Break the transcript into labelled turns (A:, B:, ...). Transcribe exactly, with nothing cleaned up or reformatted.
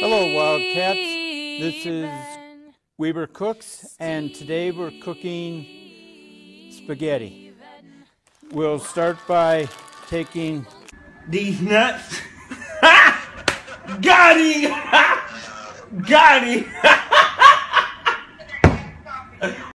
A: Hello Wildcats, this is Weber Cooks and today we're cooking spaghetti. We'll start by taking
B: these nuts. Got him! Got him!